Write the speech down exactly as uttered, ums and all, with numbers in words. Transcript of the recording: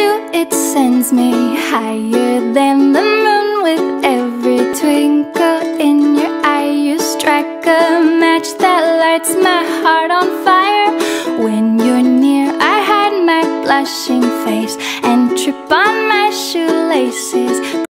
do, it sends me higher than the moon. With every twinkle in your eye, you strike a match that lights my heart on fire. When you're near, I hide my blushing face and trip on my shoelaces.